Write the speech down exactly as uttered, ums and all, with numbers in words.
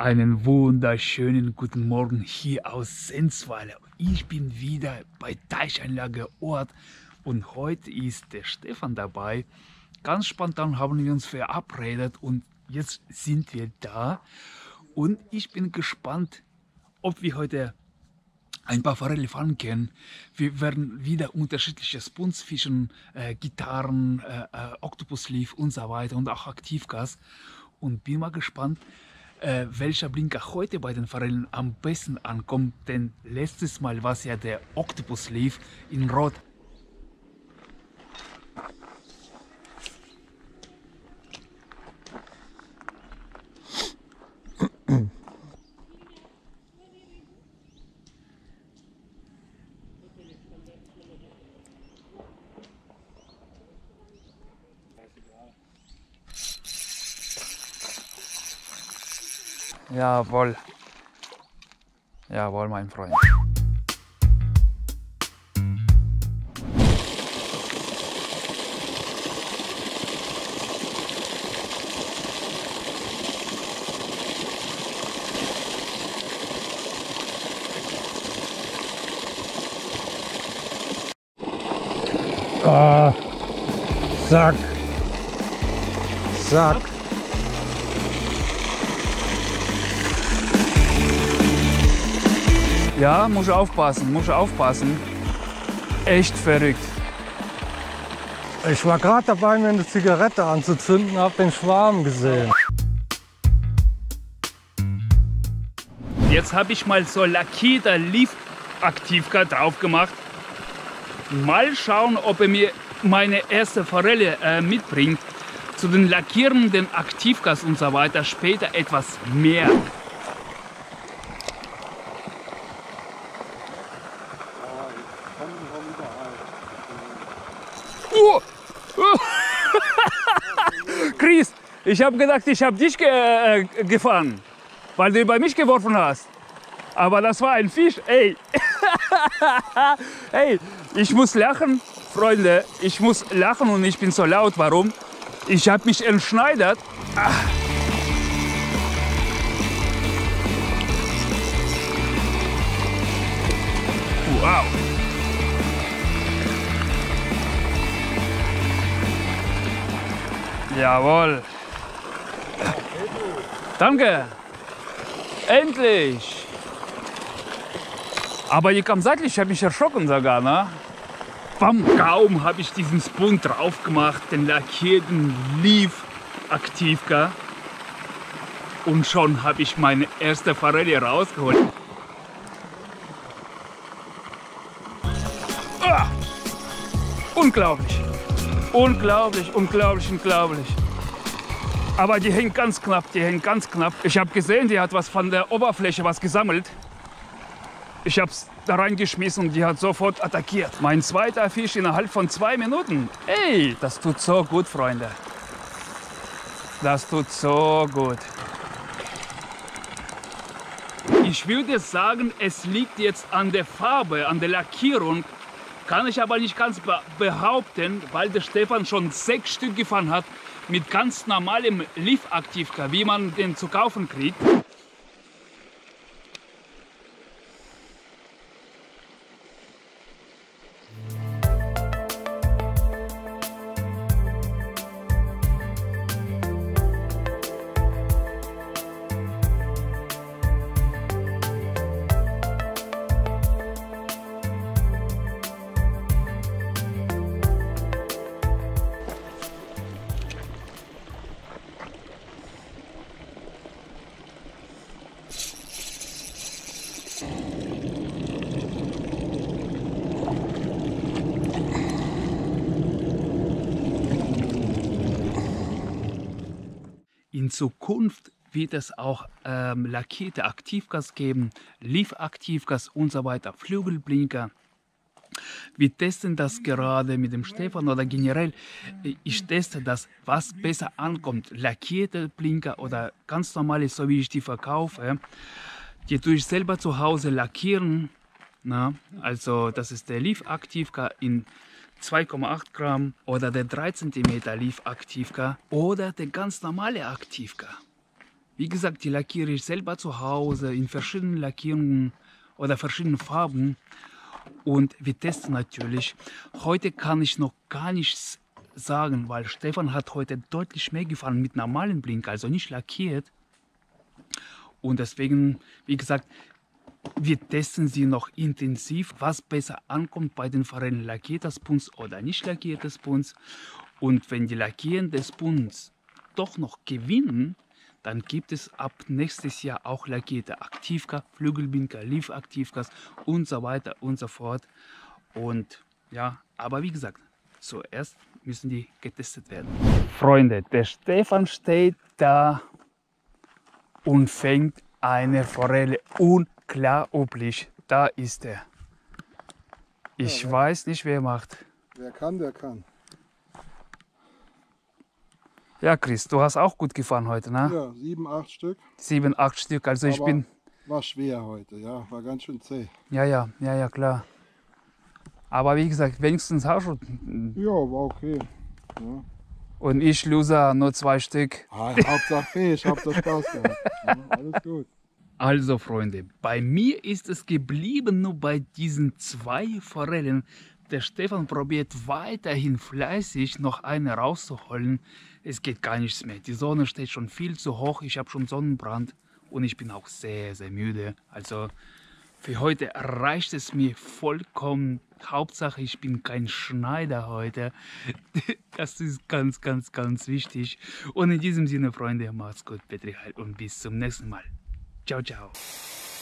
Einen wunderschönen guten Morgen hier aus Senzweiler. Ich bin wieder bei Teichanlage Ort und heute ist der Stefan dabei. Ganz spontan haben wir uns verabredet und jetzt sind wir da. Und ich bin gespannt, ob wir heute ein paar Forellen fangen können. Wir werden wieder unterschiedliche Spoons fischen, äh, Gitarren, äh, äh, Oktopusleaf und so weiter und auch Aktivgas. Und bin mal gespannt, äh, welcher Blinker heute bei den Forellen am besten ankommt. Denn letztes Mal war es ja der Oktopusleaf in Rot. Jawohl. Jawohl, mein Freund. Ah, Sack. Sack. Ja, muss aufpassen, muss aufpassen. Echt verrückt. Ich war gerade dabei, mir eine Zigarette anzuzünden, habe den Schwarm gesehen. Jetzt habe ich mal so lackierter Leaf Aktivgas drauf gemacht. Mal schauen, ob er mir meine erste Forelle äh, mitbringt. Zu den lackierenden Aktivgas und so weiter später etwas mehr. Oh. Oh. Chris, ich habe gedacht, ich habe dich ge äh, gefangen, weil du über mich geworfen hast. Aber das war ein Fisch, ey. Hey, ich muss lachen, Freunde. Ich muss lachen und ich bin so laut. Warum? Ich habe mich entschneidert. Ah. Wow. Jawohl. Danke. Endlich. Aber hier kam seitlich, ich habe mich erschrocken sogar, ne? Bam, kaum habe ich diesen Spoon drauf gemacht, den lackierten Leaf Aktivgas. Und schon habe ich meine erste Forelle rausgeholt. Ah! Unglaublich. Unglaublich, unglaublich, unglaublich. Aber die hängt ganz knapp, die hängt ganz knapp. Ich habe gesehen, die hat was von der Oberfläche was gesammelt. Ich habe es da reingeschmissen und die hat sofort attackiert. Mein zweiter Fisch innerhalb von zwei Minuten. Ey, das tut so gut, Freunde. Das tut so gut. Ich würde sagen, es liegt jetzt an der Farbe, an der Lackierung. Kann ich aber nicht ganz behaupten, weil der Stefan schon sechs Stück gefahren hat mit ganz normalem Leaf Aktivgas, wie man den zu kaufen kriegt. In Zukunft wird es auch ähm, lackierte Aktivgas geben, Leaf Aktivgas und so weiter, Flügelblinker. Wir testen das gerade mit dem Stefan oder generell. Ich teste das, was besser ankommt, lackierte Blinker oder ganz normale, so wie ich die verkaufe. Die tue ich selber zu Hause lackieren. Na, also das ist der Leaf Aktivgas in zwei Komma acht Gramm oder der drei Zentimeter Leaf Aktivgas oder der ganz normale Aktivgas. Wie gesagt, die lackiere ich selber zu Hause in verschiedenen Lackierungen oder verschiedenen Farben. Und wir testen natürlich. Heute kann ich noch gar nichts sagen, weil Stefan hat heute deutlich mehr gefahren mit normalen Blinker, also nicht lackiert. Und deswegen, wie gesagt, wir testen sie noch intensiv, was besser ankommt bei den Forellen, lackierter Spuns oder nicht lackierter Spuns. Und wenn die lackierenden Spuns doch noch gewinnen, dann gibt es ab nächstes Jahr auch lackierte Aktivka, Flügelbinker, Leaf-Aktivkas und so weiter und so fort. Und ja, aber wie gesagt, zuerst müssen die getestet werden. Freunde, der Stefan steht da und fängt eine Forelle. Unglaublich, da ist er. Ich Ja, weiß nicht, wer macht. Wer kann, der kann. Ja, Chris, du hast auch gut gefahren heute, ne? Ja, sieben, acht Stück. Sieben, acht Stück. Also ich Aber bin. war schwer heute, ja, war ganz schön zäh. Ja, ja, ja, ja, klar. Aber wie gesagt, wenigstens auch schon. Ja, war okay. Ja. Und ich, Loser, nur zwei Stück. Ah, Hauptsache Fisch, Hauptsache Spaß gehabt. Ja, alles gut. Also, Freunde, bei mir ist es geblieben nur bei diesen zwei Forellen. Der Stefan probiert weiterhin fleißig noch eine rauszuholen. Es geht gar nichts mehr. Die Sonne steht schon viel zu hoch. Ich habe schon Sonnenbrand und ich bin auch sehr, sehr müde. Also für heute reicht es mir vollkommen. Hauptsache, ich bin kein Schneider heute. Das ist ganz, ganz, ganz wichtig. Und in diesem Sinne, Freunde, macht's gut, Petri Heil und bis zum nächsten Mal. Ciao, ciao.